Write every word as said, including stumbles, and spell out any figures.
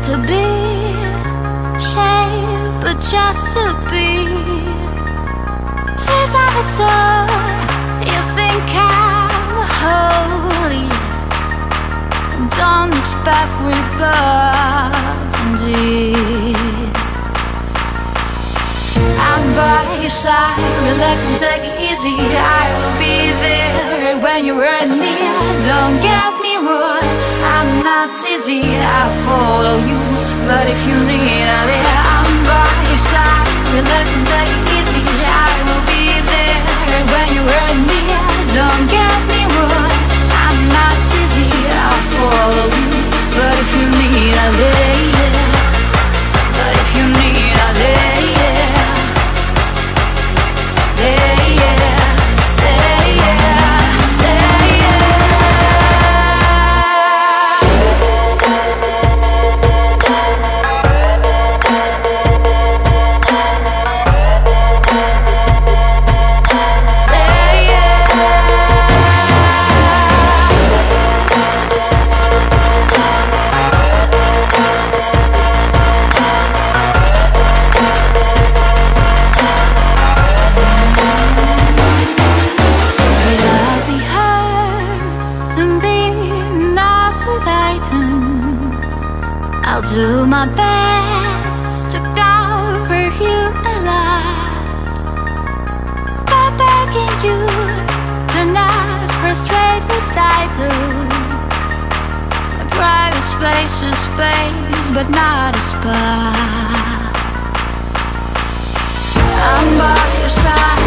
to be shaped, but just to be. Please have it done. You think I'm holy, don't expect rebirth indeed. I'm by your side, relax and take it easy. I will be there when you hurt me. Don't get me wrong, I'm not dizzy, I follow you, but if you need a bit, I'm by your side, relax and take it easy. I will be there when you hurt me. Don't get me wrong, I'm not dizzy, I follow you, but if you need a bit, but if you need a bit, yeah, yeah. I'll do my best to cover you a lot, by begging you to not frustrate with titles. A private space is space, but not a spa. I'm by your side,